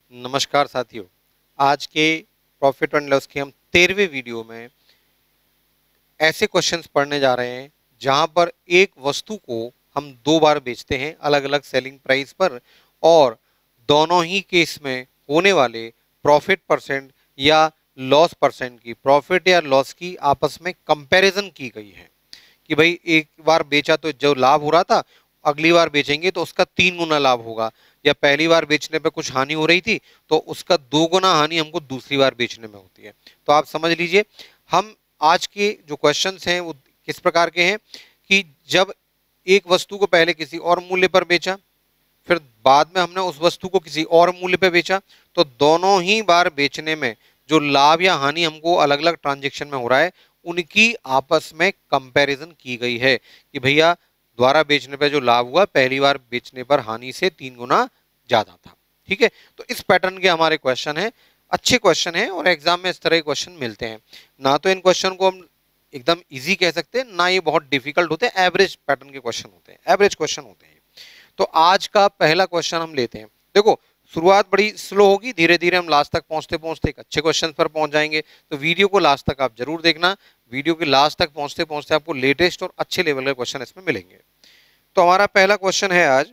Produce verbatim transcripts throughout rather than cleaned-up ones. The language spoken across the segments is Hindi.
नमस्कार साथियों, आज के प्रॉफिट एंड लॉस के हम तेरहवें वीडियो में ऐसे क्वेश्चंस पढ़ने जा रहे हैं जहां पर एक वस्तु को हम दो बार बेचते हैं अलग अलग सेलिंग प्राइस पर, और दोनों ही केस में होने वाले प्रॉफिट परसेंट या लॉस परसेंट की, प्रॉफिट या लॉस की आपस में कंपैरिजन की गई है कि भाई एक बार बेचा तो जो लाभ हो रहा था अगली बार बेचेंगे तो उसका तीन गुना लाभ होगा, या पहली बार बेचने पे कुछ हानि हो रही थी तो उसका दो गुना हानि हमको दूसरी बार बेचने में होती है। तो आप समझ लीजिए, हम आज के जो क्वेश्चंस हैं वो किस प्रकार के हैं कि जब एक वस्तु को पहले किसी और मूल्य पर बेचा, फिर बाद में हमने उस वस्तु को किसी और मूल्य पर बेचा, तो दोनों ही बार बेचने में जो लाभ या हानि हमको अलग अलग ट्रांजेक्शन में हो रहा है उनकी आपस में कंपैरिजन की गई है कि भैया द्वारा बेचने पर जो लाभ हुआ पहली बार बेचने पर हानि से तीन गुना ज्यादा था। ठीक है, तो इस पैटर्न के हमारे क्वेश्चन है, अच्छे क्वेश्चन है और एग्जाम में इस तरह के क्वेश्चन मिलते हैं। ना तो इन क्वेश्चन को हम एकदम इजी कह सकते हैं, ना ये बहुत डिफिकल्ट होते हैं, एवरेज पैटर्न के क्वेश्चन होते हैं, एवरेज क्वेश्चन होते हैं। तो आज का पहला क्वेश्चन हम लेते हैं। देखो, शुरुआत बड़ी स्लो होगी, धीरे धीरे हम लास्ट तक पहुंचते पहुंचते एक अच्छे क्वेश्चन पर पहुंच जाएंगे। तो वीडियो को लास्ट तक आप जरूर देखना, वीडियो के लास्ट तक पहुंचते पहुंचते आपको लेटेस्ट और अच्छे लेवल के क्वेश्चन इसमें मिलेंगे। तो हमारा पहला क्वेश्चन है आज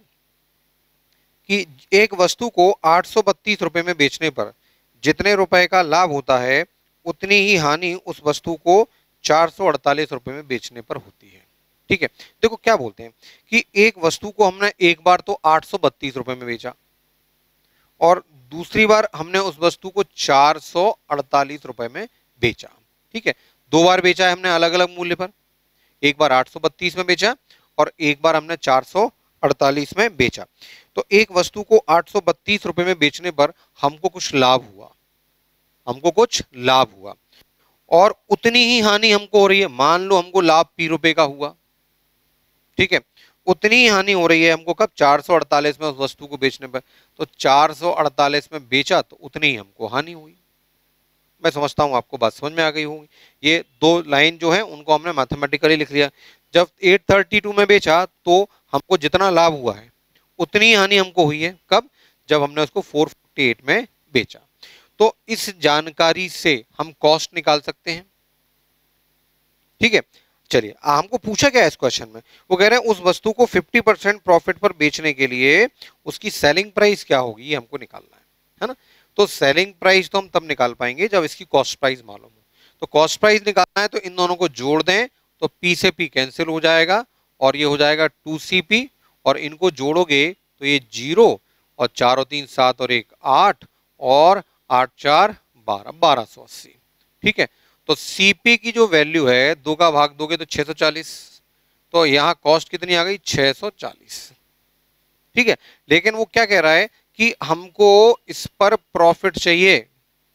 कि एक वस्तु को आठ सौ बत्तीस रुपए में बेचने पर जितने रुपए का लाभ होता है उतनी ही हानि उस वस्तु को चार सौ अड़तालीस रुपए में बेचने पर होती है। ठीक है, देखो क्या बोलते हैं कि एक वस्तु को हमने एक बार तो आठ सौ बत्तीस रुपए में बेचा और दूसरी बार हमने उस वस्तु को चार सौ अड़तालीस रुपए में बेचा। ठीक है, दो बार बेचा है हमने अलग अलग मूल्य पर, एक बार आठ सौ बत्तीस में बेचा और एक बार हमने चार सौ अड़तालीस में बेचा। तो एक वस्तु को आठ सौ बत्तीस रुपए में बेचने पर हमको कुछ लाभ हुआ, हमको कुछ लाभ हुआ और उतनी ही हानि हमको हो रही है। मान लो हमको लाभ पी रुपए का हुआ, ठीक है, उतनी ही हानि हो रही है हमको कब, चार सौ अड़तालीस में उस वस्तु को बेचने पर। तो चार सौ अड़तालीस में बेचा तो उतनी ही हमको हानि हुई। मैं समझता हूं आपको बात समझ में आ गई होगी। ये दो लाइन जो है उनको हमने मैथमेटिकली लिख लिया। जब आठ सौ बत्तीस में बेचा तो हमको जितना लाभ हुआ है उतनी हानि हमको हुई है, कब, जब हमने उसको चार सौ अड़तालीस में बेचा। तो इस जानकारी से हम कॉस्ट निकाल सकते हैं। ठीक है, चलिए हमको पूछा क्या है इस क्वेश्चन में, वो कह रहे हैं उस वस्तु को पचास परसेंट प्रॉफिट पर बेचने के लिए उसकी सेलिंग प्राइस क्या होगी, ये हमको निकालना है, है ना। तो सेलिंग प्राइस तो हम तब निकाल पाएंगे जब इसकी कॉस्ट प्राइस मालूम हो। तो कॉस्ट प्राइस निकालना है तो इन दोनों को जोड़ दें तो P से P कैंसिल हो जाएगा और ये हो जाएगा टू सी पी, और इनको जोड़ोगे तो ये जीरो और चार और तीन सात और एक आठ और आठ चार बारह, बारह सौ अस्सी। ठीक है, तो सीपी की जो वैल्यू है दो का भाग दोगे तो छह सौ चालीस, तो यहां कॉस्ट कितनी आ गई, छह सौ चालीस। ठीक है, लेकिन वो क्या कह रहा है कि हमको इस पर प्रॉफिट चाहिए,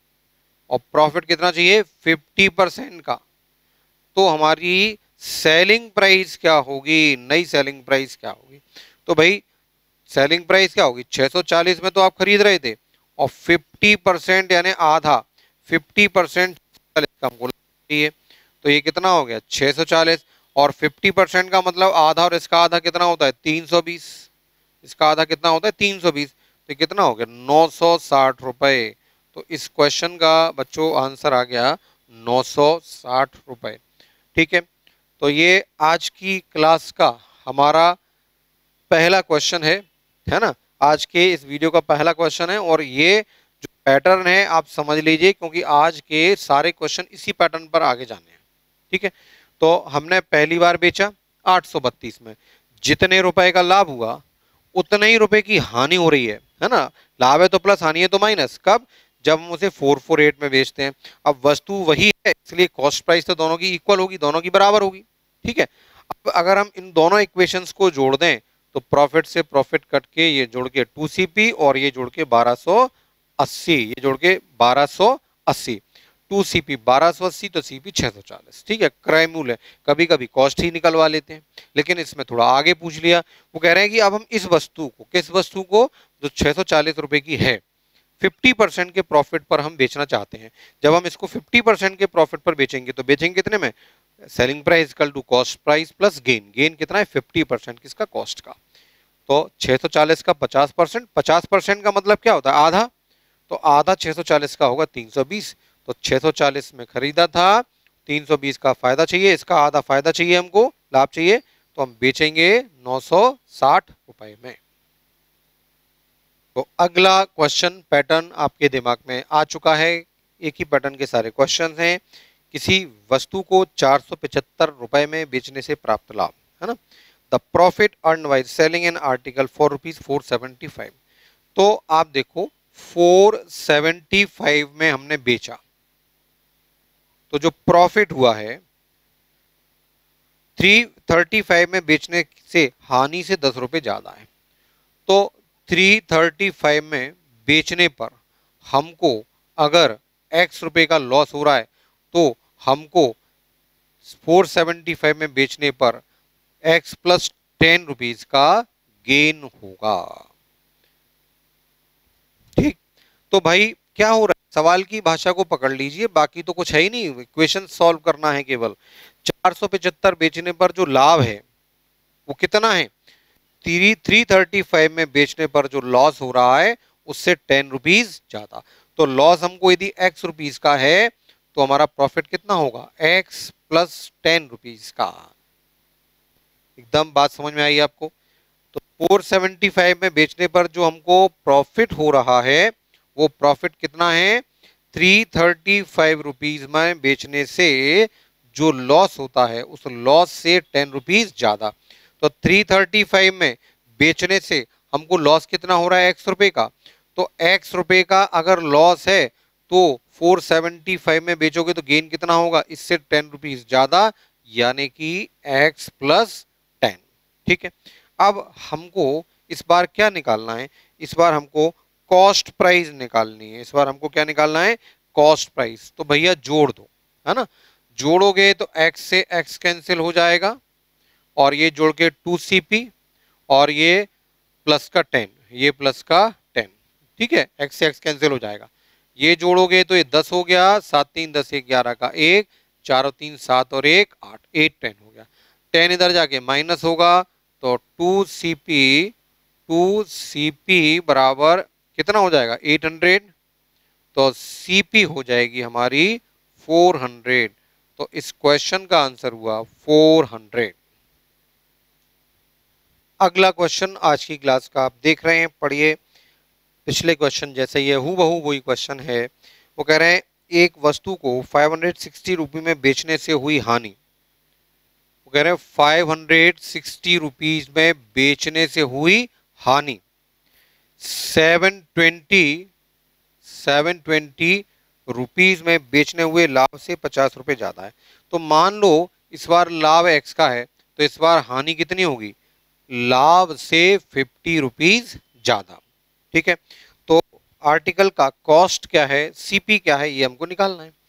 और प्रॉफिट कितना चाहिए, पचास परसेंट का। तो हमारी सेलिंग प्राइस क्या होगी, नई सेलिंग प्राइस क्या होगी, तो भाई सेलिंग प्राइस क्या होगी, छह सौ चालीस में तो आप खरीद रहे थे और पचास परसेंट यानी आधा, पचास परसेंट हमको चाहिए, तो ये कितना हो गया, छह सौ चालीस, और पचास परसेंट का मतलब आधा और इसका आधा कितना होता है, तीन सौ बीस, इसका आधा कितना होता है, तीन सौ बीस, तो कितना हो गया, नौ सौ साठ रुपए। तो इस क्वेश्चन का बच्चों आंसर आ गया नौ सौ साठ रुपए। ठीक है, तो ये आज की क्लास का हमारा पहला क्वेश्चन है है ना, आज के इस वीडियो का पहला क्वेश्चन है। और ये जो पैटर्न है आप समझ लीजिए, क्योंकि आज के सारे क्वेश्चन इसी पैटर्न पर आगे जाने हैं। ठीक है, तो हमने पहली बार बेचा आठ सौ बत्तीस में, जितने रुपए का लाभ हुआ उतने ही रुपए की हानि हो रही है, है ना। लाभ है तो प्लस, हानि है तो माइनस, कब, जब हम उसे चार सौ अड़तालीस में बेचते हैं। अब वस्तु वही है इसलिए कॉस्ट प्राइस तो दोनों की इक्वल होगी, दोनों की बराबर होगी। ठीक है, अब अगर हम इन दोनों इक्वेशंस को जोड़ दें तो प्रॉफिट से प्रॉफिट कट के ये जोड़ के टू सी पी और ये जोड़ के बारह सौ अस्सी, ये जोड़ के बारह सौ अस्सी, टू सी पी बारह सौ अस्सी तो सीपी छह सौ चालीस। ठीक है, क्रय मूल्य, कभी कभी कॉस्ट ही निकलवा लेते हैं, लेकिन इसमें थोड़ा आगे पूछ लिया। वो कह रहे हैं कि अब हम इस वस्तु को, किस वस्तु को, जो छह सौ चालीस रुपए की है, पचास परसेंट के प्रॉफिट पर हम बेचना चाहते हैं। जब हम इसको पचास परसेंट के प्रॉफिट पर बेचेंगे तो बेचेंगे कितने में, selling price equal to cost price plus gain, gain कितना है, पचास परसेंट किसका, कॉस्ट का। तो छह सौ चालीस का पचास परसेंट, पचास परसेंट का मतलब क्या होता है, आधा, तो आधा छह सौ चालीस का होगा तीन सौ बीस। तो छह सौ चालीस में खरीदा था, तीन सौ बीस का फायदा चाहिए, इसका आधा फायदा चाहिए, हमको लाभ चाहिए, तो हम बेचेंगे नौ सौ साठ रुपए में। तो अगला क्वेश्चन पैटर्न आपके दिमाग में आ चुका है, एक ही पैटर्न के सारे क्वेश्चन हैं। किसी वस्तु को चार सौ पचहत्तर रुपए में बेचने से प्राप्त लाभ, है ना। The profit earn by selling an article for rupees four seventy five. तो आप देखो फोर सेवेंटी फाइव में हमने बेचा, तो जो प्रॉफिट हुआ है थ्री थर्टी फाइव में बेचने से हानि से दस रुपए ज्यादा है। तो थ्री थर्टी फाइव में बेचने पर हमको अगर एक्स रुपए का लॉस हो रहा है, तो हमको फोर सेवेंटी फाइव में बेचने पर एक्स प्लस टेन रुपीज का गेन होगा। ठीक, तो भाई क्या हो रहा है, सवाल की भाषा को पकड़ लीजिए, बाकी तो कुछ है ही नहीं, इक्वेशन सॉल्व करना है केवल। चार सौ पचहत्तर बेचने पर जो लाभ है वो कितना है, थ्री थ्री थर्टी फाइव में बेचने पर जो लॉस हो रहा है उससे टेन रुपीज ज्यादा। तो लॉस हमको यदि एक्स रुपीज का है तो हमारा प्रॉफिट कितना होगा, एक्स प्लस टेन रुपीज का। एकदम बात समझ में आई आपको। तो फोर सेवेंटी फाइव में बेचने पर जो हमको प्रॉफिट हो रहा है वो प्रॉफिट कितना है, थ्री थर्टी फाइव रुपीज में बेचने से जो लॉस होता है उस लॉस से टेन रुपीज ज्यादा। तो थ्री थर्टी फाइव में बेचने से हमको लॉस कितना हो रहा है, एक्स रुपए का। तो एक्स रुपए का अगर लॉस है तो फोर सेवेंटी फाइव में बेचोगे तो गेन कितना होगा, इससे टेन रुपीज ज्यादा, यानी कि एक्स प्लस टेन। ठीक है, अब हमको इस बार क्या निकालना है, इस बार हमको कॉस्ट प्राइस निकालनी है। इस बार हमको क्या निकालना है, कॉस्ट प्राइस। तो भैया जोड़ दो, है ना, जोड़ोगे तो x से x कैंसिल हो जाएगा, और ये जोड़ के टू सी पी, और ये प्लस का टेन, ये प्लस का टेन। ठीक है, x से x कैंसिल हो जाएगा, ये जोड़ोगे तो ये दस हो गया, सात तीन दस, एक ग्यारह का एक, चार और तीन सात और एक आठ, एट टेन हो गया। टेन इधर जाके माइनस होगा, तो two C P two C P बराबर कितना हो जाएगा, एट हंड्रेड। तो सी पी हो जाएगी हमारी फोर हंड्रेड। तो इस क्वेश्चन का आंसर हुआ फोर हंड्रेड। अगला क्वेश्चन आज की क्लास का आप देख रहे हैं, पढ़िए। पिछले क्वेश्चन जैसे ये हूबहू वही क्वेश्चन है। वो कह रहे हैं एक वस्तु को फाइव हंड्रेड सिक्सटी रुपये में बेचने से हुई हानि। वो कह रहे हैं फाइव हंड्रेड सिक्सटी रुपीज में बेचने से हुई हानि seven twenty seven twenty rupees में बेचने हुए लाभ से पचास रुपए ज्यादा है। तो मान लो इस बार लाभ एक्स का है, तो इस बार हानि कितनी होगी, लाभ से फिफ्टी रुपीज ज्यादा। ठीक है, तो आर्टिकल का कॉस्ट क्या है, सीपी क्या है, ये हमको निकालना है।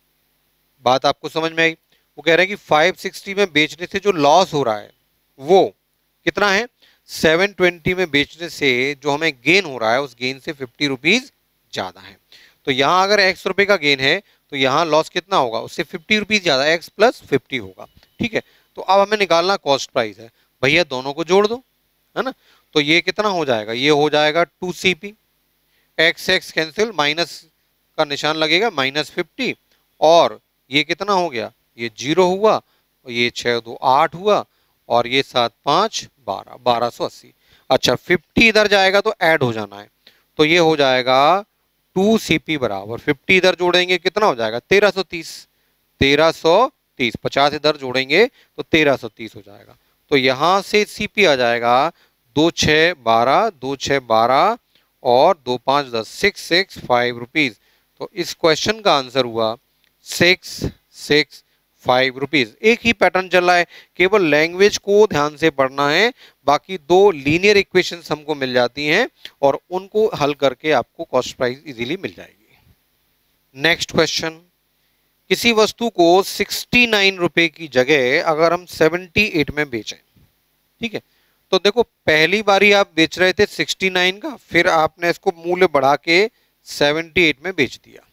बात आपको समझ में आई। वो कह रहे हैं कि फाइव सिक्सटी में बेचने से जो लॉस हो रहा है वो कितना है, सेवन ट्वेंटी में बेचने से जो हमें गेन हो रहा है उस गेन से फिफ्टी रुपीज ज्यादा है। तो यहाँ अगर एक्स रुपए का गेन है तो यहाँ लॉस कितना होगा, उससे फिफ्टी रुपीज ज्यादा, एक्स प्लस फिफ्टी होगा। ठीक है, तो अब हमें निकालना कॉस्ट प्राइस है। भैया दोनों को जोड़ दो, है ना। तो ये कितना हो जाएगा, ये हो जाएगा two C P, x x cancel, minus का निशान लगेगा, माइनस फिफ्टी, और ये कितना हो गया, ये जीरो हुआ, और ये छः दो आठ हुआ, और ये सात पाँच बारह, बारह सौ अस्सी। अच्छा, फिफ्टी इधर जाएगा तो ऐड हो जाना है, तो ये हो जाएगा टू सी पी बराबर फिफ्टी इधर जोड़ेंगे कितना हो जाएगा, तेरह सौ तीस, तेरह सौ तीस, पचास इधर जोड़ेंगे तो तेरह सौ तीस हो जाएगा। तो यहाँ से सीपी आ जाएगा दो छः बारह, दो छः बारह और दो पाँच दस, सिक्स सिक्स फाइव रुपीज। तो इस क्वेश्चन का आंसर हुआ सिक्स सिक्स फाइव रुपीज। एक ही पैटर्न चल रहा है, केवल लैंग्वेज को ध्यान से पढ़ना है, बाकी दो लीनियर इक्वेशंस हमको मिल जाती हैं और उनको हल करके आपको कॉस्ट प्राइस इजीली मिल जाएगी। नेक्स्ट क्वेश्चन, किसी वस्तु को सिक्सटी नाइन रुपए की जगह अगर हम सेवेंटी एट में बेचें, ठीक है, तो देखो पहली बारी आप बेच रहे थे सिक्सटी नाइन का, फिर आपने इसको मूल्य बढ़ा के सेवेंटी एट में बेच दिया।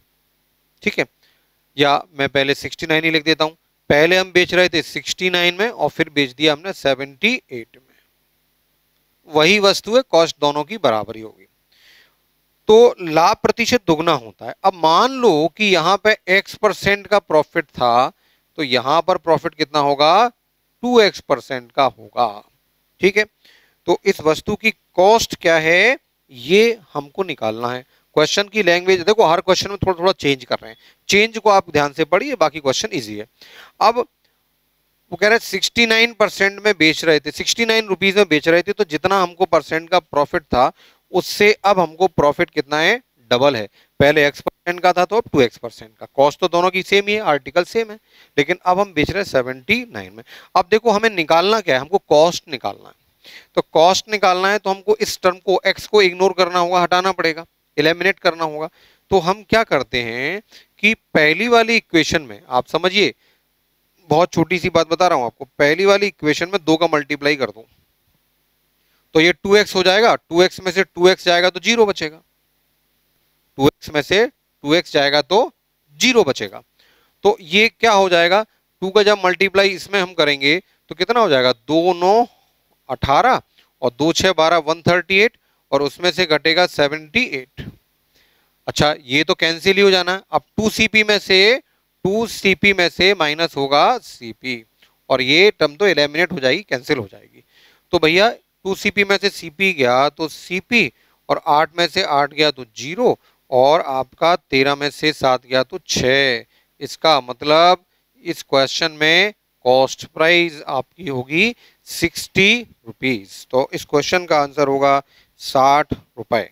ठीक है, या मैं पहले सिक्सटी नाइन ही लिख देता हूं, पहले हम बेच रहे थे सिक्सटी नाइन में और फिर बेच दिया हमने सेवेंटी एट में। वही वस्तु है, कॉस्ट दोनों की बराबरी होगी। तो लाभ प्रतिशत दुगना होता है। अब मान लो कि यहाँ पे x परसेंट का प्रॉफिट था, तो यहाँ पर प्रॉफिट कितना होगा, टू एक्स परसेंट का होगा। ठीक है, तो इस वस्तु की कॉस्ट क्या है ये हमको निकालना है। क्वेश्चन की लैंग्वेज देखो, हर क्वेश्चन में थोड़ा थोड़ा चेंज कर रहे हैं, चेंज को आप ध्यान से पढ़िए, बाकी क्वेश्चन इजी है। अब वो कह रहे हैं सिक्सटी नाइन परसेंट में बेच रहे थे, सिक्सटी नाइन रुपीज में बेच रहे थे, तो जितना हमको परसेंट का प्रॉफिट था उससे अब हमको प्रॉफिट कितना है, डबल है। पहले एक्स परसेंट का था तो अब टू एक्स परसेंट का। कॉस्ट तो दोनों की सेम ही है, आर्टिकल सेम है, लेकिन अब हम बेच रहे हैं सेवेंटी नाइन में। अब देखो हमें निकालना क्या है, हमको कॉस्ट निकालना है। तो कॉस्ट निकालना है तो हमको इस टर्म को, एक्स को इग्नोर करना होगा, हटाना पड़ेगा, एलिमिनेट करना होगा। तो हम क्या करते हैं कि पहली वाली इक्वेशन में, आप समझिए, बहुत छोटी सी बात बता रहा हूं आपको, पहली वाली इक्वेशन में दो का मल्टीप्लाई कर दूं तो ये टू एक्स हो जाएगा, टू एक्स में से टू एक्स जाएगा तो जीरो बचेगा, टू एक्स में से टू एक्स जाएगा तो जीरो बचेगा। तो ये क्या हो जाएगा, टू का जब मल्टीप्लाई इसमें हम करेंगे तो कितना हो जाएगा, दो नौ अठारह और दो छह बारह, वन थर्टी एट, और उसमें से घटेगा सेवेंटी एट। अच्छा, ये तो कैंसिल ही हो जाना। अब टू सीपी में से टू सीपी में से माइनस होगा सीपी, और ये टर्म तो एलिमिनेट हो जाएगी, कैंसिल हो जाएगी। तो भैया टू सीपी में से सीपी गया तो सीपी, और आठ में से आठ गया तो जीरो, और आपका तेरह में से सात गया तो छः। इसका मतलब इस क्वेश्चन में कॉस्ट प्राइस आपकी होगी सिक्सटी रुपीज। तो इस क्वेश्चन का आंसर होगा साठ रुपए।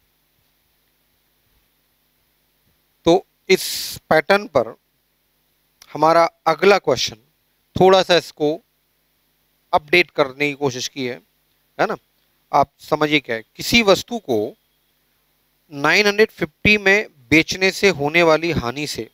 तो इस पैटर्न पर हमारा अगला क्वेश्चन थोड़ा सा इसको अपडेट करने की कोशिश की है, है ना। आप समझिए क्या है, किसी वस्तु को नौ सौ पचास में बेचने से होने वाली हानि से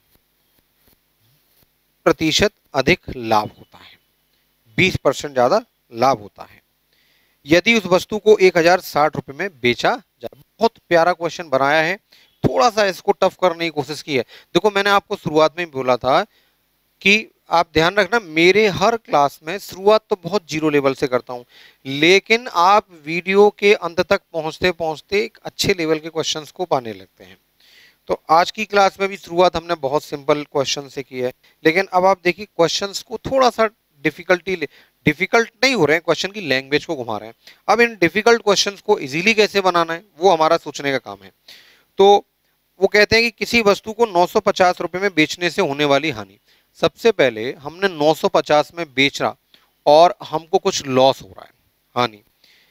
प्रतिशत अधिक लाभ होता है, बीस परसेंट ज्यादा लाभ होता है यदि उस वस्तु को एक हजार साठ रुपए में बेचा जाए। बहुत प्यारा क्वेश्चन बनाया है, थोड़ा सा इसको टफ करने की कोशिश की है। देखो मैंने आपको शुरुआत में बोला था कि आप ध्यान रखना, मेरे हर क्लास में शुरुआत तो बहुत जीरो लेवल से करता हूं, लेकिन आप वीडियो के अंत तक पहुंचते पहुंचते एक अच्छे लेवल के क्वेश्चंस को पाने लगते हैं। तो आज की क्लास में भी शुरुआत हमने बहुत सिंपल क्वेश्चन से की है, लेकिन अब आप देखिए क्वेश्चंस को थोड़ा सा डिफिकल्टी डिफिकल्ट नहीं हो रहे हैं, क्वेश्चन की लैंग्वेज को घुमा रहे हैं। अब इन डिफिकल्ट क्वेश्चंस को इजीली कैसे बनाना है वो हमारा सोचने का काम है। तो वो कहते हैं कि किसी वस्तु को नौ सौ पचास रुपए में बेचने से होने वाली हानि। सबसे पहले हमने नौ सौ पचास में बेचा और हमको कुछ लॉस हो रहा है, हानि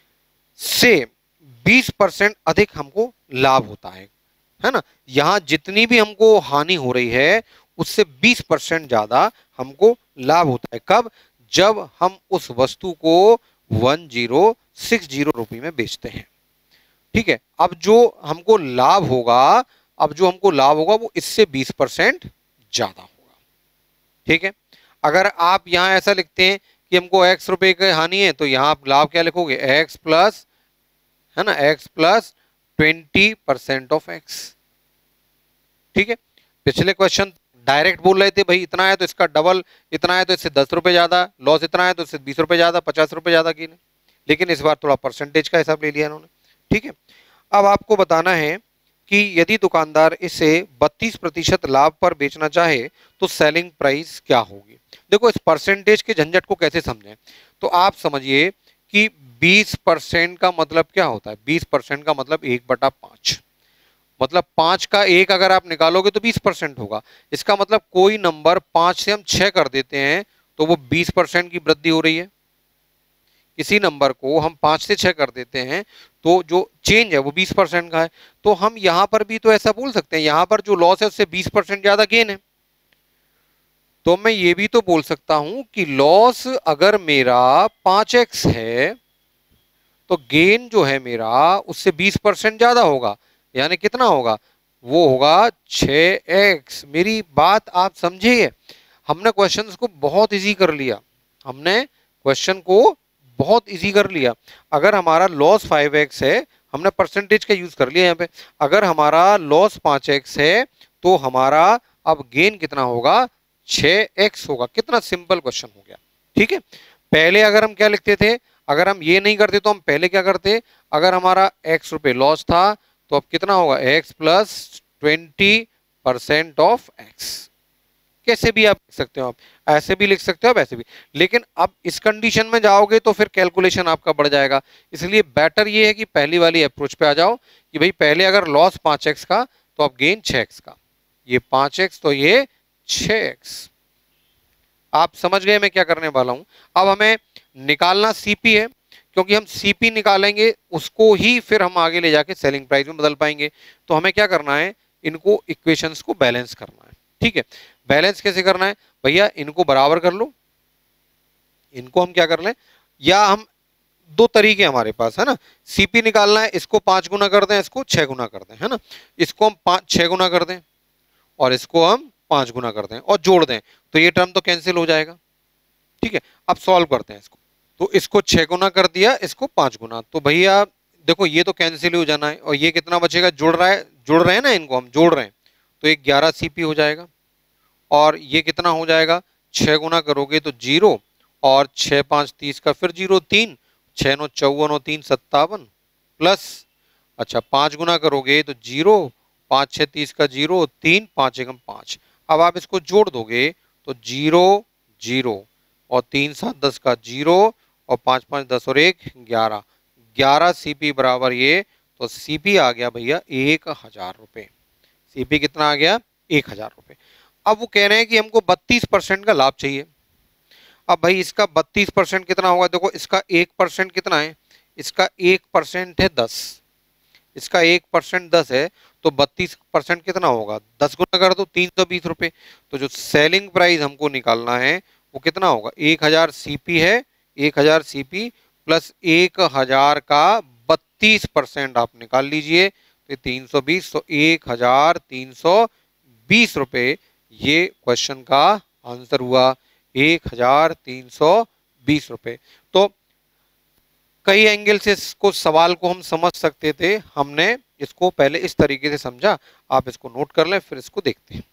से बीस परसेंट अधिक हमको लाभ होता है, है ना। यहां जितनी भी हमको हानि हो रही है उससे बीस परसेंट ज्यादा हमको लाभ होता है। कब? जब हम उस वस्तु को वन जीरो सिक्स जीरो रुपये में बेचते हैं। ठीक है, अब जो हमको लाभ होगा अब जो हमको लाभ होगा वो इससे बीस परसेंट ज्यादा होगा। ठीक है, अगर आप यहां ऐसा लिखते हैं कि हमको एक्स रुपए की हानि है तो यहां आप लाभ क्या लिखोगे, एक्स प्लस, है ना, x plus twenty percent of x. ठीक है, पिछले क्वेश्चन डायरेक्ट बोल रहे थे भाई इतना है तो इसका डबल, इतना है तो इससे दस रुपए ज्यादा, लॉस इतना है तो इससे बीस रुपए ज्यादा, पचास रुपए ज्यादा की नहीं, लेकिन इस बार थोड़ा परसेंटेज का हिसाब ले लिया इन्होंने। ठीक है, अब आपको बताना है कि यदि दुकानदार इसे बत्तीस प्रतिशत लाभ पर बेचना चाहे तो सेलिंग प्राइस क्या होगी। देखो इस परसेंटेज के झंझट को कैसे समझें, तो आप समझिए कि बीस परसेंट का मतलब क्या होता है, बीस परसेंट का मतलब एक बटा पांच, मतलब पांच का एक अगर आप निकालोगे तो बीस परसेंट होगा। इसका मतलब कोई नंबर पांच से हम छह कर देते हैं तो वो बीस परसेंट की वृद्धि हो रही है। किसी नंबर को हम पांच से छह कर देते हैं तो जो चेंज है वो बीस परसेंट का है। तो हम यहां पर भी तो ऐसा बोल सकते हैं, यहां पर जो लॉस है उससे बीस परसेंट ज्यादा गेन है। तो मैं ये भी तो बोल सकता हूं कि लॉस अगर मेरा पांच एक्स है तो गेन जो है मेरा उससे बीस परसेंट ज्यादा होगा, यानी कितना होगा, वो होगा छह एक्स। मेरी बात आप समझिए, हमने क्वेश्चन को बहुत इजी कर लिया, हमने क्वेश्चन को बहुत इजी कर लिया। अगर हमारा लॉस फाइव एक्स है, हमने परसेंटेज का यूज कर लिया यहाँ पे, अगर हमारा लॉस पांच एक्स है तो हमारा अब गेन कितना होगा, छह एक्स होगा। कितना सिंपल क्वेश्चन हो गया। ठीक है, पहले अगर हम क्या लिखते थे, अगर हम ये नहीं करते तो हम पहले क्या करते, अगर हमारा एक्स रुपए लॉस था तो अब कितना होगा, x plus twenty percent of x। कैसे भी आप लिख सकते हो, आप ऐसे भी लिख सकते हो, आप ऐसे भी, लेकिन अब इस कंडीशन में जाओगे तो फिर कैलकुलेशन आपका बढ़ जाएगा। इसलिए बेटर ये है कि पहली वाली अप्रोच पे आ जाओ कि भाई पहले अगर लॉस पांच एक्स का तो अब गेन छह एक्स का, ये पांच एक्स तो ये छह एक्स। आप समझ गए मैं क्या करने वाला हूं। अब हमें निकालना सीपी है, क्योंकि हम सीपी निकालेंगे उसको ही फिर हम आगे ले जाके सेलिंग प्राइस में बदल पाएंगे। तो हमें क्या करना है, इनको इक्वेशंस को बैलेंस करना है। ठीक है, बैलेंस कैसे करना है भैया, इनको बराबर कर लो, इनको हम क्या कर लें, या हम दो तरीके हमारे पास है ना, सीपी निकालना है, इसको पांच गुना कर दें, इसको छह गुना कर दें, है ना, इसको हम पांच छह गुना कर दें और इसको हम पांच गुना कर दें और जोड़ दें, तो ये टर्म तो कैंसिल हो जाएगा। ठीक है, अब सॉल्व करते हैं इसको, तो इसको छह गुना कर दिया, इसको पांच गुना, तो भैया देखो ये तो कैंसिल हो जाना है, और ये कितना बचेगा, जुड़ रहा है, जुड़ रहे हैं ना, इनको हम जोड़ रहे हैं, तो एक ग्यारह सीपी हो जाएगा। और ये कितना हो जाएगा, छह गुना करोगे तो जीरो, और छह पांच तीस का फिर जीरो, तीन, छह नौ चौवन और तीन सत्तावन, प्लस अच्छा पांच गुना करोगे तो जीरो, पांच छह तीस का जीरो, तीन, पांच एकम पांच। अब आप इसको जोड़ दोगे तो जीरो जीरो, और तीन सात दस का जीरो, और पांच पांच दस और एक ग्यारह, ग्यारह सीपी बराबर ये, तो सीपी आ गया भैया एक हजार रुपए। सीपी कितना आ गया, एक हजार रुपए। अब वो कह रहे हैं कि हमको बत्तीस परसेंट का लाभ चाहिए। अब भाई इसका बत्तीस परसेंट कितना होगा, देखो इसका एक परसेंट कितना है, इसका एक परसेंट है दस, इसका एक परसेंट दस है, तो बत्तीस परसेंट कितना होगा, दस गुना कर दो, तीन सौ बीस रुपए। तो जो सेलिंग प्राइस हमको निकालना है वो कितना होगा, एक हजार सीपी है, एक हजार सीपी प्लस एक हजार का बत्तीस परसेंट आप निकाल लीजिए, तो तीन सौ बीस, तो एक हजार तीन सौ बीस रुपए ये क्वेश्चन का आंसर हुआ, एक हजार तीन सौ बीस रुपए। तो कई एंगल से इसको सवाल को हम समझ सकते थे, हमने इसको पहले इस तरीके से समझा, आप इसको नोट कर लें फिर इसको देखते हैं।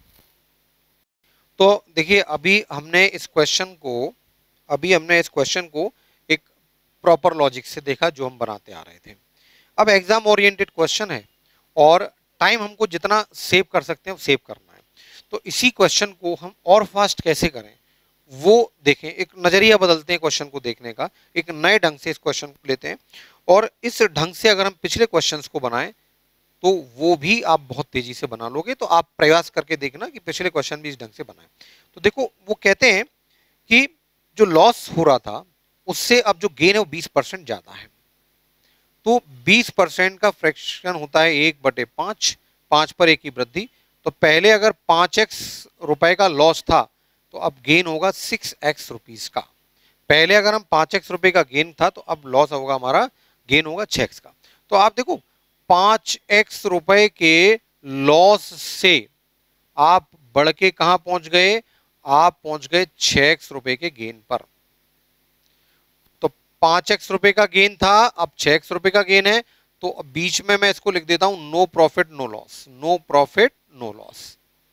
तो देखिए अभी हमने इस क्वेश्चन को अभी हमने इस क्वेश्चन को एक प्रॉपर लॉजिक से देखा जो हम बनाते आ रहे थे। अब एग्जाम ओरिएंटेड क्वेश्चन है और टाइम हमको जितना सेव कर सकते हैं वो सेव करना है, तो इसी क्वेश्चन को हम और फास्ट कैसे करें वो देखें, एक नजरिया बदलते हैं क्वेश्चन को देखने का, एक नए ढंग से इस क्वेश्चन को लेते हैं, और इस ढंग से अगर हम पिछले क्वेश्चंस को बनाएं तो वो भी आप बहुत तेजी से बना लोगे। तो आप प्रयास करके देखना कि पिछले क्वेश्चन भी इस ढंग से बनाएं। तो देखो वो कहते हैं कि जो लॉस हो रहा था उससे अब जो गेन है वो बीस परसेंट ज्यादा है, तो बीस परसेंट का फ्रैक्शन होता है एक बटे पांच, पांच पर एक की वृद्धि। तो पहले अगर पांच एक्स रुपए का लॉस था तो अब गेन होगा सिक्स एक्स रुपीज का। पहले अगर हम पांच एक्स रुपए का गेन था तो अब लॉस होगा हमारा, गेन होगा छह एक्स का। तो आप देखो पांच एक्स रुपए के लॉस से आप बढ़ के कहां पहुंच गए, आप पहुंच गए छह एक्स रुपए के गेन पर। तो पांच एक्स रुपए का गेन था, अब छह एक्स रुपए का गेन है, तो बीच में मैं इसको लिख देता हूं no profit no loss, no profit no loss.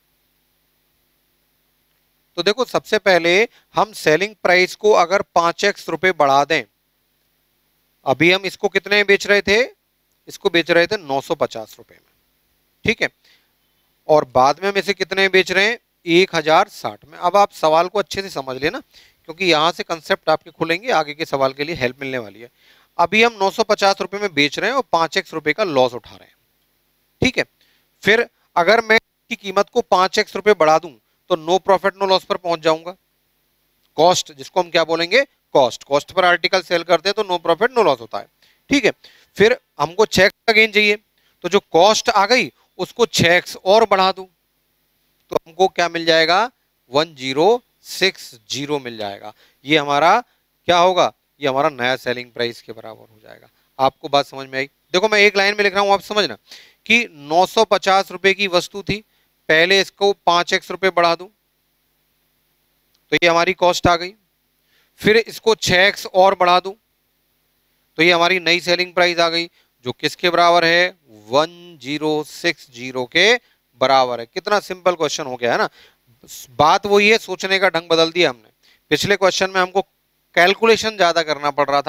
तो देखो सबसे पहले हम सेलिंग प्राइस को अगर पांच एक्स रुपए बढ़ा दें, अभी हम इसको कितने में बेच रहे थे, इसको बेच रहे थे नौ सौ पचास रुपए में, ठीक है, और बाद में हम इसे कितने में बेच रहे हैं, एक हजार साठ में। अब आप सवाल को अच्छे से समझ लेना, क्योंकि यहां से कंसेप्ट आपके खुलेंगे, आगे के सवाल के लिए हेल्प मिलने वाली है। अभी हम नौ सौ पचास रुपए में बेच रहे हैं और पांच एक्स रुपए का लॉस उठा रहे हैं, ठीक है। फिर अगर मैं की कीमत को पांच एक्स रुपए बढ़ा दूं तो नो प्रॉफिट नो लॉस पर पहुंच जाऊंगा। कॉस्ट जिसको हम क्या बोलेंगे, कॉस्ट, कॉस्ट पर आर्टिकल सेल करते हैं तो नो प्रॉफिट नो लॉस होता है, ठीक है। फिर हमको छह एक्स का गेन चाहिए, तो जो कॉस्ट आ गई उसको छह एक्स और बढ़ा दूं तो हमको क्या मिल जाएगा, वन जीरो सिक्स जीरो मिल जाएगा। ये हमारा क्या होगा, ये हमारा नया सेलिंग प्राइस के बराबर हो जाएगा। आपको बात समझ में आई। देखो मैं एक लाइन में लिख रहा हूं, आप समझना कि नौ सौ पचास रुपए की वस्तु थी, पहले इसको पांच एक्स रुपए बढ़ा दूं तो ये हमारी कॉस्ट आ गई, फिर इसको छह एक्स और बढ़ा दूं तो ये हमारी नई सेलिंग प्राइस आ गई, जो किसके बराबर है, वन जीरो सिक्स जीरो के बराबर है। कितना सिंपल क्वेश्चन हो गया है ना। बात वही है, सोचने का ढंग बदल दिया हमने। पिछले क्वेश्चन में हमको कैलकुलेशन ज्यादा करना पड़ रहा था,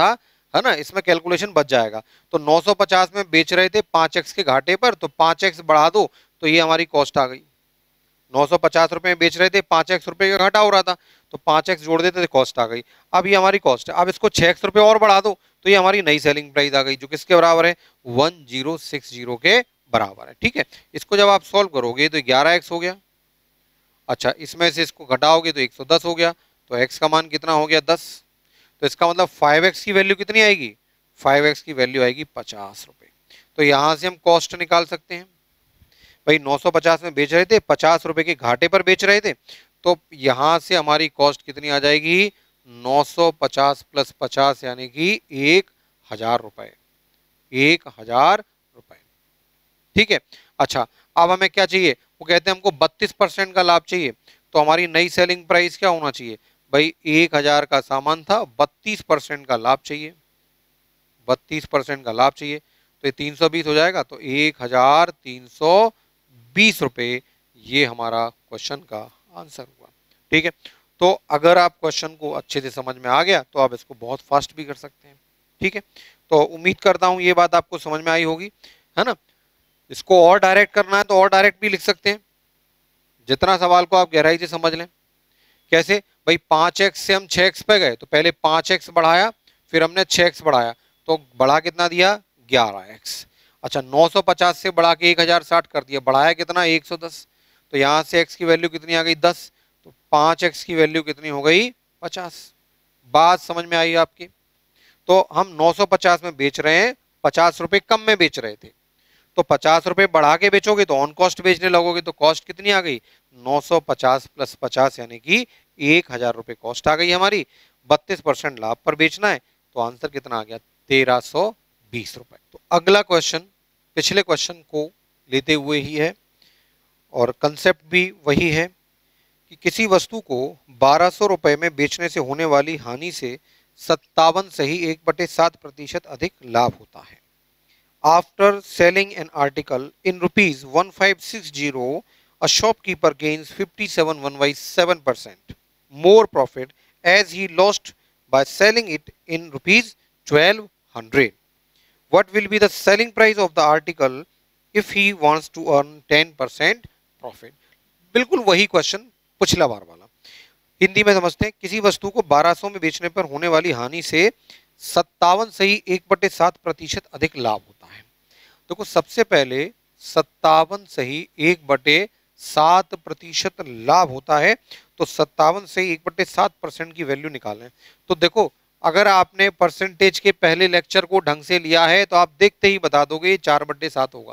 है ना, इसमें कैलकुलेशन बच जाएगा। तो नौ सौ पचास में बेच रहे थे पाँच एक्स के घाटे पर, तो पाँच एक्स बढ़ा दो तो ये हमारी कॉस्ट आ गई। नौ सौ पचास रुपए में बेच रहे थे, पाँच एक्स रुपए का घाटा हो रहा था, तो पाँच एक्स जोड़ देते थे, कॉस्ट आ गई। अब ये हमारी कॉस्ट है। अब इसको छह एक्स रुपए और बढ़ा दो तो ये हमारी नई सेलिंग प्राइस आ गई, जो किसके बराबर है, वन जीरो सिक्स जीरो के बराबर है। ठीक है, इसको जब आप सॉल्व करोगे तो ग्यारह एक्स हो गया। अच्छा, इसमें से इसको घटाओगे तो एक सौ दस हो गया, तो एक्स का मान कितना हो गया, दस। तो इसका मतलब फाइव एक्स की वैल्यू कितनी आएगी, फाइव एक्स की वैल्यू आएगी पचास रुपए। तो यहां से हम कॉस्ट निकाल सकते हैं। भाई नौ सौ पचास में बेच रहे थे, पचास रुपए के घाटे पर बेच रहे थे, तो यहां से हमारी कॉस्ट कितनी आ जाएगी, नौ सौ पचास प्लस पचास यानी कि एक हजार रुपए, एक हजार रुपए। ठीक है। अच्छा, अब हमें क्या चाहिए, वो कहते हैं हमको बत्तीस परसेंट का लाभ चाहिए। तो हमारी नई सेलिंग प्राइस क्या होना चाहिए, भाई एक हजार का सामान था, बत्तीस परसेंट का लाभ चाहिए, बत्तीस परसेंट का लाभ चाहिए, तो ये तीन सौ बीस हो जाएगा, तो एक हजार तीन सौ बीस रुपए ये हमारा क्वेश्चन का आंसर हुआ। ठीक है, तो अगर आप क्वेश्चन को अच्छे से समझ में आ गया तो आप इसको बहुत फास्ट भी कर सकते हैं। ठीक है, तो उम्मीद करता हूं ये बात आपको समझ में आई होगी, है ना। इसको और डायरेक्ट करना है तो और डायरेक्ट भी लिख सकते हैं, जितना सवाल को आप गहराई से समझ लें। कैसे, भाई पाँच एक्स से हम छह एक्स पे गए, तो पहले पाँच एक्स बढ़ाया, फिर हमने छह एक्स बढ़ाया, तो बढ़ा कितना दिया, ग्यारह एक्स। अच्छा, नौ सौ पचास से बढ़ा के एक हजार साठ कर दिया, बढ़ाया कितना, एक सौ दस। तो यहाँ से x की वैल्यू कितनी आ गई, दस। तो पाँच एक्स की वैल्यू कितनी हो गई, पचास। बात समझ में आई आपकी। तो हम नौ सौ पचास में बेच रहे हैं, पचास रुपए कम में बेच रहे थे, तो पचास रुपए बढ़ा के बेचोगे तो ऑन कॉस्ट बेचने लगोगे, तो कॉस्ट कितनी आ गई, नौ सौ पचास प्लस पचास यानी कि एक हजार रुपए कॉस्ट आ गई हमारी। बत्तीस परसेंट लाभ पर बेचना है, तो आंसर कितना आ गया, तेरह सौ बीस रुपए। तो अगला क्वेश्चन पिछले क्वेश्चन को लेते हुए ही है और कंसेप्ट भी वही है कि किसी वस्तु को बारह सौ रुपए में बेचने से होने वाली हानि से सत्तावन से ही एक बटे सात प्रतिशत अधिक लाभ होता है। After selling an article in rupees one five six zero a shopkeeper gains fifty-seven one by seven percent more profit as he lost by selling it in rupees twelve hundred. What will be the selling price of the article if he wants to earn ten percent profit? बिल्कुल वही क्वेश्चन पिछला बार वाला, हिंदी में समझते हैं। किसी वस्तु को बारह सौ में बेचने पर होने वाली हानि से सत्तावन से ही एक बटे सात प्रतिशत अधिक लाभ होता है। देखो, सबसे पहले सत्तावन से ही एक बटे सात प्रतिशत लाभ होता है, तो सत्तावन से एक बटे सात परसेंट की वैल्यू निकालें। तो देखो, अगर आपने परसेंटेज के पहले लेक्चर को ढंग से लिया है तो आप देखते ही बता दोगे चार बटे सात होगा,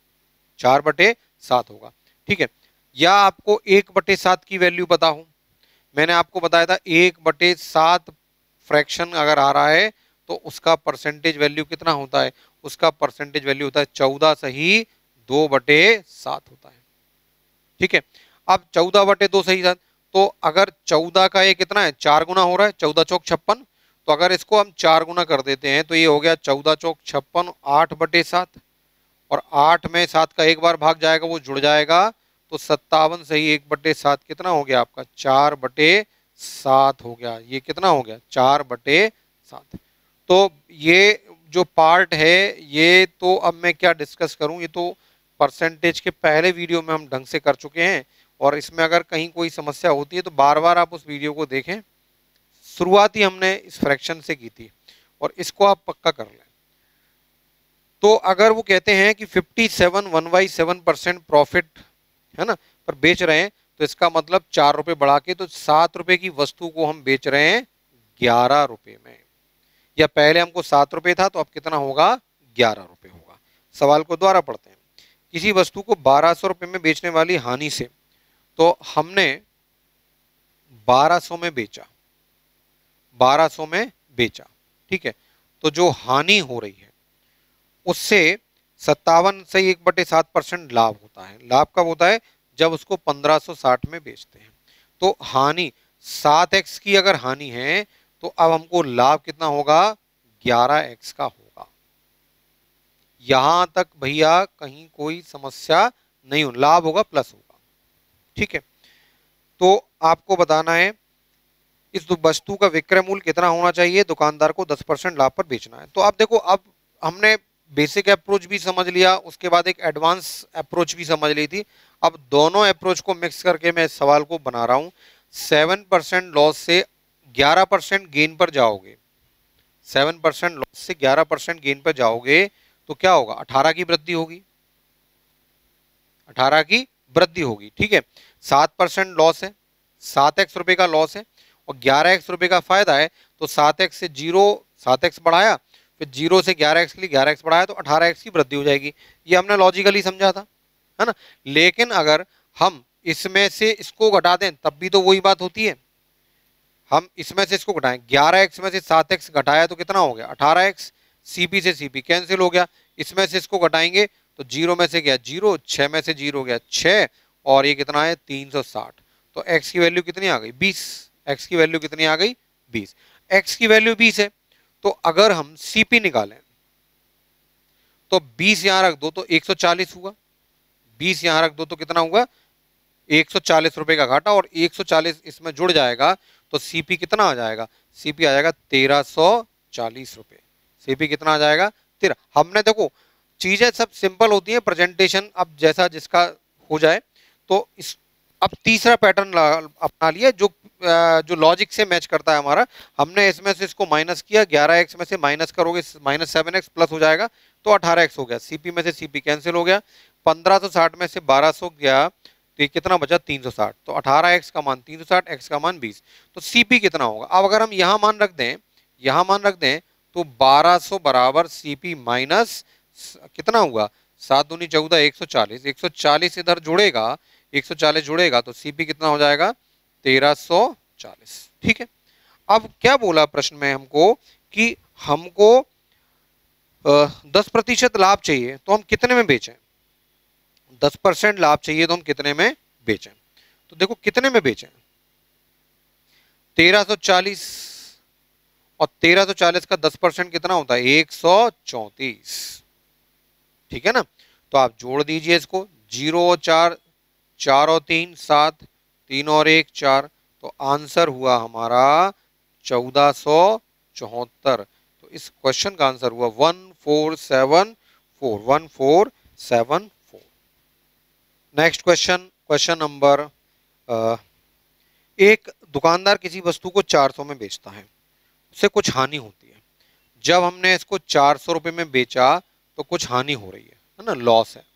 चार बटे सात होगा। ठीक है, या आपको एक बटे सात की वैल्यू पता हो, मैंने आपको बताया था एक बटे सात फ्रैक्शन अगर आ रहा है तो उसका परसेंटेज वैल्यू कितना होता है, उसका परसेंटेज वैल्यू होता है चौदह सही दो बटे सात होता है। ठीक है, अब चौदह बटे दो सही सात, तो अगर चौदह का ये कितना है, चार गुना हो रहा है, चौदह चौक छप्पन, तो अगर इसको हम चार गुना कर देते हैं तो ये हो गया चौदह चौक छप्पन, आठ बटे सात, और आठ में सात का एक बार भाग जाएगा वो जुड़ जाएगा, तो सत्तावन से ही एक बटे सात कितना हो गया आपका, चार बटे सात हो गया। ये कितना हो गया, चार बटे सात। तो ये जो पार्ट है ये तो अब मैं क्या डिस्कस करूं, ये तो परसेंटेज के पहले वीडियो में हम ढंग से कर चुके हैं, और इसमें अगर कहीं कोई समस्या होती है तो बार बार आप उस वीडियो को देखें। शुरुआत ही हमने इस फ्रैक्शन से की थी और इसको आप पक्का कर लें। तो अगर वो कहते हैं कि fifty seven one by seven percent profit है ना पर बेच रहे हैं, तो इसका मतलब चार रुपए बढ़ा के तो सात रुपए की वस्तु को हम बेच रहे हैं ग्यारह रुपए में, या पहले हमको सात रुपए था तो अब कितना होगा, ग्यारह रुपए होगा। सवाल को दोबारा पढ़ते हैं। किसी वस्तु को बारह सौ रुपए में बेचने वाली हानि से, तो हमने बारह सौ में बेचा, बारह सौ में बेचा, ठीक है, तो जो हानि हो रही है उससे सत्तावन से एक बटे सात परसेंट लाभ होता है। लाभ कब होता है, जब उसको पंद्रह सौ साठ में बेचते हैं। तो हानि सात एक्स की अगर हानि है तो अब हमको लाभ कितना होगा, ग्यारह एक्स का होगा। यहां तक भैया कहीं कोई समस्या नहीं हो, लाभ होगा प्लस होगा। ठीक है, तो आपको बताना है इस वस्तु का विक्रय मूल्य कितना होना चाहिए, दुकानदार को दस परसेंट लाभ पर बेचना है। तो आप देखो, अब हमने बेसिक अप्रोच भी समझ लिया, उसके बाद एक एडवांस अप्रोच भी समझ ली थी। अब दोनों अप्रोच को मिक्स करके मैं इस सवाल को बना रहा हूं। सेवन परसेंट लॉस से ग्यारह परसेंट गेन पर जाओगे, सेवन परसेंट लॉस से ग्यारह परसेंट गेन पर जाओगे तो क्या होगा, अठारह की वृद्धि होगी, अठारह की वृद्धि होगी। ठीक है, सात परसेंट लॉस है, सात एक्स रुपए का लॉस है और ग्यारह एक्स रुपए का फायदा है, तो सात एक्स से जीरो, सात एक्स बढ़ाया, फिर जीरो से ग्यारह एक्स के लिए ग्यारह एक्स बढ़ाया तो अठारह एक्स की वृद्धि हो जाएगी। ये हमने लॉजिकली समझा था, है ना। लेकिन अगर हम इसमें से इसको घटा दें तब भी तो वही बात होती है। हम इसमें से इसको घटाएं, ग्यारह एक्स में से सात एक्स घटाया तो कितना हो गया, अठारह एक्स। सीपी से सीपी कैंसिल हो गया, इसमें से इसको घटाएंगे तो जीरो में से गया जीरो, छह में से जीरो गया छह, और ये कितना है तीन सौ साठ। तो x की वैल्यू कितनी आ गई, बीस। x की वैल्यू कितनी आ गई, बीस। x की वैल्यू बीस है, तो अगर हम सीपी निकालें तो बीस यहां रख दो तो एक सौ चालीस हुआ, बीस यहां रख दो तो कितना हुआ, एक सौ चालीस रुपए का घाटा, और एक सौ चालीस इसमें जुड़ जाएगा तो सीपी कितना आ जाएगा, सीपी आ जाएगा तेरह सौ चालीस रुपए। सीपी कितना आ जाएगा, तेरह। हमने देखो चीजें सब सिंपल होती हैं, प्रेजेंटेशन अब जैसा जिसका हो जाए। तो इस अब तीसरा पैटर्न अपना लिया जो जो लॉजिक से मैच करता है हमारा। हमने इसमें से इसको माइनस किया, ग्यारह एक्स में से माइनस करोगे माइनस सेवन एक्स प्लस हो जाएगा तो अठारह एक्स हो गया। सीपी में से सीपी कैंसिल हो गया, पंद्रह सौ साठ में से बारह सौ गया तो ये कितना बचा, तीन सौ साठ। तो अठारह एक्स का मान तीन सौ साठ, एक्स का मान बीस, तो सीपी कितना होगा। अब अगर हम यहाँ मान रख दें, यहाँ मान रख दें तो बारह सौ बराबर सीपी माइनस कितना हुआ, सात दूनी चौदह, एक सौ चालीस, एक सौ चालीस इधर जुड़ेगा, एक सौ चालीस जुड़ेगा तो सीपी कितना हो जाएगा, तेरह सौ चालीस। ठीक है, अब क्या बोला प्रश्न में हमको कि हमको दस प्रतिशत लाभ चाहिए तो हम कितने में बेचें, दस परसेंट लाभ चाहिए तो हम कितने में बेचें। तो देखो कितने में बेचें, तेरह सौ चालीस, और तेरह सौ चालीस का दस परसेंट कितना होता है, एक सौ चौंतीस। ठीक है ना, तो आप जोड़ दीजिए इसको, जीरो और चार, चार और तीन सात, तीन और एक चार, तो आंसर हुआ हमारा चौदह सौ चौहत्तर। तो इस क्वेश्चन का आंसर हुआ one four seven four, one four seven four. Next question, question number, एक दुकानदार किसी वस्तु को चार सौ में बेचता है, उससे कुछ हानि होती है। जब हमने इसको चार सौ रुपए में बेचा तो कुछ हानि हो रही है, है ना, लॉस है।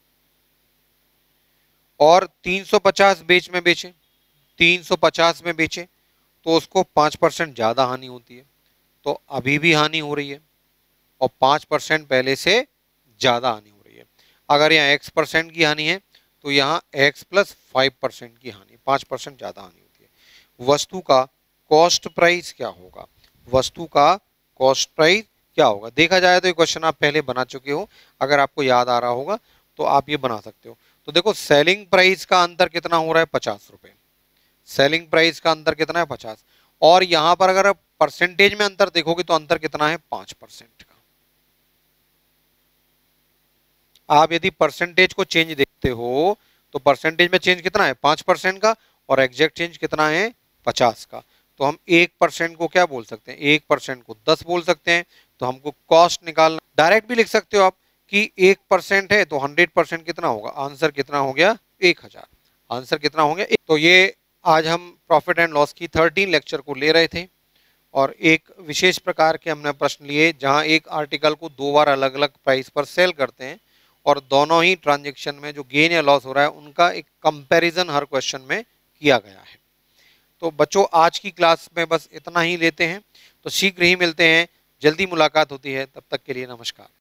और तीन सौ पचास बेच में बेचे, तीन सौ पचास में बेचे तो उसको पाँच परसेंट ज़्यादा हानि होती है, तो अभी भी हानि हो रही है, और पाँच परसेंट पहले से ज़्यादा हानि हो रही है। अगर यहाँ एक्स परसेंट की हानि है तो यहाँ एक्स प्लस फाइव परसेंट की हानि, पाँच परसेंट ज़्यादा हानि होती है। वस्तु का कॉस्ट प्राइस क्या होगा, वस्तु का कॉस्ट प्राइस क्या होगा। देखा जाए तो ये क्वेश्चन आप पहले बना चुके हो, अगर आपको याद आ रहा होगा तो आप ये बना सकते हो। तो देखो सेलिंग प्राइस का अंतर कितना हो रहा है, पचास रुपए। सेलिंग प्राइस का अंतर कितना है, पचास, और यहां पर अगर आप परसेंटेज में अंतर देखोगे तो अंतर कितना है, पांच परसेंट का। आप यदि परसेंटेज को चेंज देखते हो तो परसेंटेज में चेंज कितना है, पांच परसेंट का, और एग्जैक्ट चेंज कितना है, पचास का। तो हम एक परसेंट को क्या बोल सकते हैं, एक परसेंट को दस बोल सकते हैं। तो हमको कॉस्ट निकालना, डायरेक्ट भी लिख सकते हो आप कि एक परसेंट है तो हंड्रेड परसेंट कितना होगा, आंसर कितना हो गया, एक हजार। आंसर कितना हो गया, तो ये आज हम प्रॉफिट एंड लॉस की थर्टीन लेक्चर को ले रहे थे, और एक विशेष प्रकार के हमने प्रश्न लिए जहां एक आर्टिकल को दो बार अलग अलग प्राइस पर सेल करते हैं, और दोनों ही ट्रांजैक्शन में जो गेन या लॉस हो रहा है उनका एक कंपैरिजन हर क्वेश्चन में किया गया है। तो बच्चों आज की क्लास में बस इतना ही लेते हैं, तो शीघ्र ही मिलते हैं, जल्दी मुलाकात होती है, तब तक के लिए नमस्कार।